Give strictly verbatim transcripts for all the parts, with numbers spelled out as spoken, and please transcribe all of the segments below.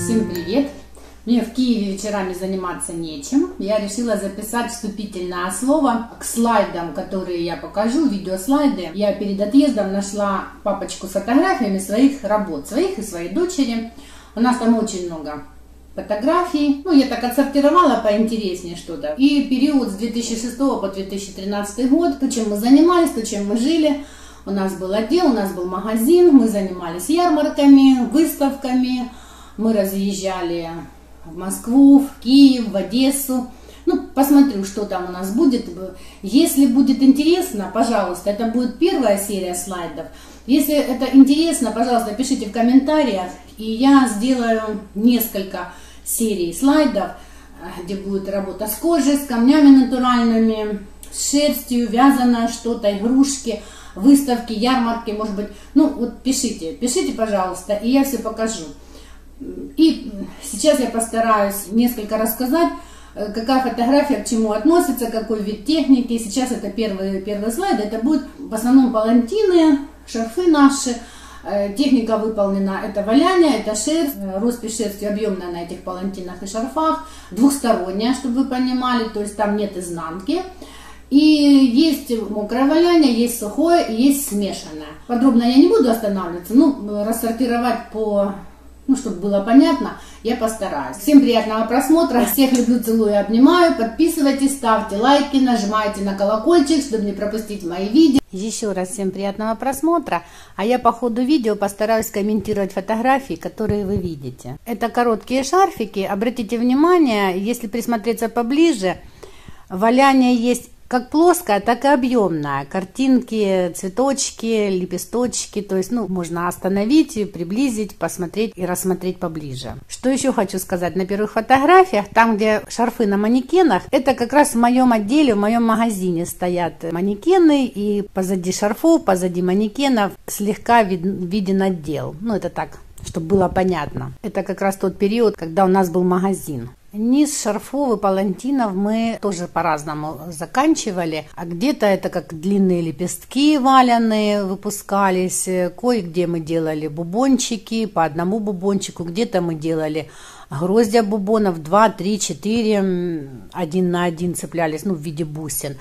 Всем привет! Мне в Киеве вечерами заниматься нечем. Я решила записать вступительное слово к слайдам, которые я покажу, видеослайды. Я перед отъездом нашла папочку с фотографиями своих работ, своих и своей дочери. У нас там очень много фотографий. Ну, я так отсортировала поинтереснее что-то. И период с две тысячи шестого по две тысячи тринадцатый год, то, чем мы занимались, то, чем мы жили. У нас был отдел, у нас был магазин, мы занимались ярмарками, выставками, мы разъезжали в Москву, в Киев, в Одессу. Ну, посмотрю, что там у нас будет. Если будет интересно, пожалуйста, это будет первая серия слайдов. Если это интересно, пожалуйста, пишите в комментариях, и я сделаю несколько серий слайдов, где будет работа с кожей, с камнями натуральными, с шерстью, вязаное что-то, игрушки, выставки, ярмарки, может быть. Ну, вот пишите, пишите, пожалуйста, и я все покажу. И сейчас я постараюсь несколько рассказать, какая фотография к чему относится, какой вид техники. Сейчас это первый, первый слайд, это будет в основном палантины, шарфы наши. Техника выполнена, это валяние, это шерсть, роспись шерсти объемная на этих палантинах и шарфах, двухсторонняя, чтобы вы понимали, то есть там нет изнанки. И есть мокрое валяние, есть сухое и есть смешанное. Подробно я не буду останавливаться, ну, рассортировать по... Ну, чтобы было понятно, я постараюсь. Всем приятного просмотра. Всех люблю, целую, обнимаю. Подписывайтесь, ставьте лайки, нажимайте на колокольчик, чтобы не пропустить мои видео. Еще раз всем приятного просмотра. А я по ходу видео постараюсь комментировать фотографии, которые вы видите. Это короткие шарфики. Обратите внимание, если присмотреться поближе, валяние есть как плоская, так и объемная. Картинки, цветочки, лепесточки. То есть, ну, можно остановить, приблизить, посмотреть и рассмотреть поближе. Что еще хочу сказать? На первых фотографиях, там, где шарфы на манекенах, это как раз в моем отделе, в моем магазине стоят манекены. И позади шарфов, позади манекенов слегка вид, виден отдел. Ну, это так, чтобы было понятно. Это как раз тот период, когда у нас был магазин. Низ шарфов и палантинов мы тоже по-разному заканчивали. А где-то это как длинные лепестки валяные выпускались. Кое-где мы делали бубончики, по одному бубончику. Где-то мы делали гроздья бубонов, два, три, четыре, один на один цеплялись, ну, в виде бусин.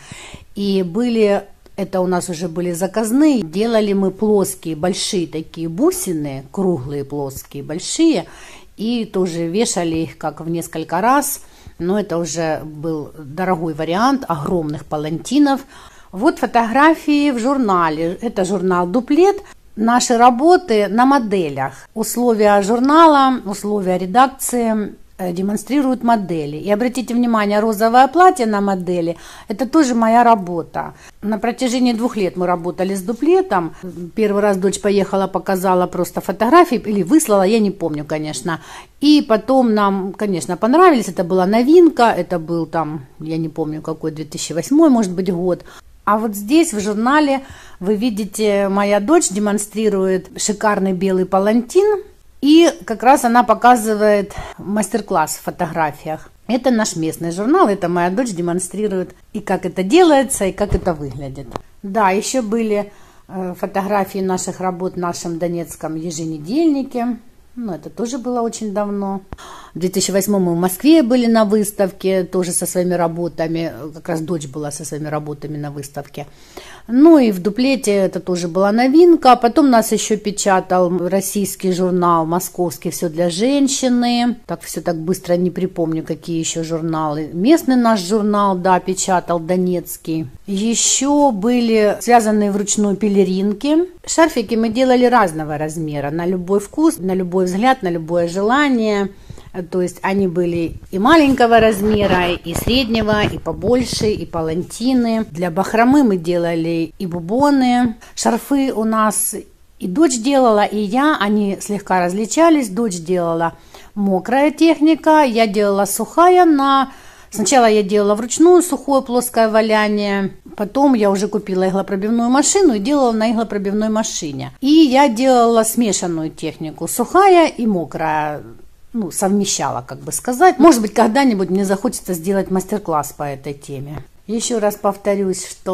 И были... Это у нас уже были заказные. Делали мы плоские, большие такие бусины, круглые, плоские, большие. И тоже вешали их как в несколько раз. Но это уже был дорогой вариант огромных палантинов. Вот фотографии в журнале. Это журнал «Дуплет». Наши работы на моделях. Условия журнала, условия редакции демонстрируют модели. И обратите внимание, розовое платье на модели – это тоже моя работа. На протяжении двух лет мы работали с дуплетом. Первый раз дочь поехала, показала просто фотографии или выслала, я не помню, конечно. И потом нам, конечно, понравились. Это была новинка, это был там, я не помню какой, две тысячи восьмой, может быть, год. А вот здесь в журнале вы видите, моя дочь демонстрирует шикарный белый палантин. И как раз она показывает мастер-класс в фотографиях. Это наш местный журнал, это моя дочь демонстрирует и как это делается, и как это выглядит. Да, еще были фотографии наших работ в нашем донецком еженедельнике. Ну, это тоже было очень давно. В две тысячи восьмом мы в Москве были на выставке, тоже со своими работами. Как раз дочь была со своими работами на выставке. Ну и в дуплете это тоже была новинка. Потом нас еще печатал российский журнал московский «Все для женщины». Так все так быстро не припомню, какие еще журналы. Местный наш журнал, да, печатал донецкий. Еще были связанные вручную пелеринки. Шарфики мы делали разного размера, на любой вкус, на любой взгляд, на любое желание. То есть они были и маленького размера, и среднего, и побольше, и палантины. Для бахромы мы делали и бубоны. Шарфы у нас и дочь делала, и я. Они слегка различались. Дочь делала мокрая техника, я делала сухая. На... Сначала я делала вручную сухое плоское валяние. Потом я уже купила иглопробивную машину и делала на иглопробивной машине. И я делала смешанную технику, сухая и мокрая. Ну, совмещала, как бы сказать. Может быть, когда-нибудь мне захочется сделать мастер-класс по этой теме. Еще раз повторюсь, что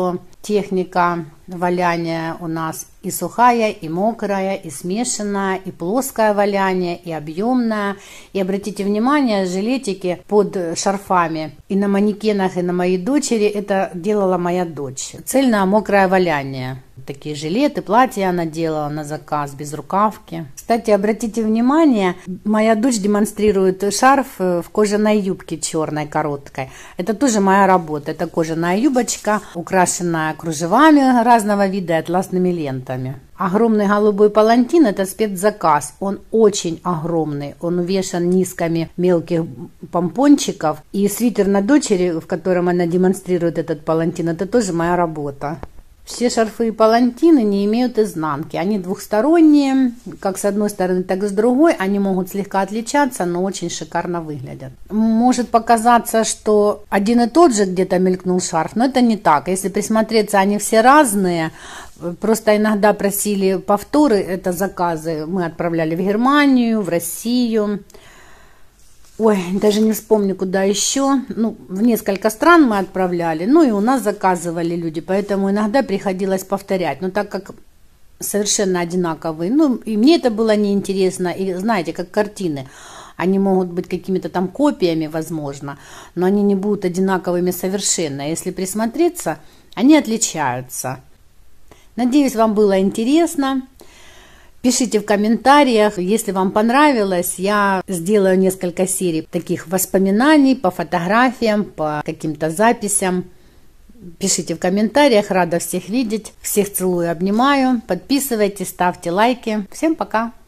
Техника валяния у нас и сухая, и мокрая, и смешанная, и плоское валяние, и объемное. И обратите внимание, жилетики под шарфами и на манекенах, и на моей дочери это делала моя дочь. Цельное мокрое валяние. Такие жилеты, платья она делала на заказ, без рукавки. Кстати, обратите внимание, моя дочь демонстрирует шарф в кожаной юбке черной, короткой. Это тоже моя работа. Это кожаная юбочка, украшенная кружевами разного вида и атласными лентами. Огромный голубой палантин – это спецзаказ. Он очень огромный. Он увешан низками мелких помпончиков. И свитер на дочери, в котором она демонстрирует этот палантин, это тоже моя работа. Все шарфы и палантины не имеют изнанки. Они двухсторонние, как с одной стороны, так и с другой. Они могут слегка отличаться, но очень шикарно выглядят. Может показаться, что один и тот же где-то мелькнул шарф, но это не так. Если присмотреться, они все разные. Просто иногда просили повторы, это заказы. Мы отправляли в Германию, в Россию. Ой, даже не вспомню, куда еще. Ну, в несколько стран мы отправляли. Ну, и у нас заказывали люди. Поэтому иногда приходилось повторять. Но так как совершенно одинаковые. Ну, и мне это было неинтересно. И знаете, как картины. Они могут быть какими-то там копиями, возможно. Но они не будут одинаковыми совершенно. Если присмотреться, они отличаются. Надеюсь, вам было интересно. Пишите в комментариях, если вам понравилось, я сделаю несколько серий таких воспоминаний по фотографиям, по каким-то записям. Пишите в комментариях, рада всех видеть. Всех целую, обнимаю. Подписывайтесь, ставьте лайки. Всем пока!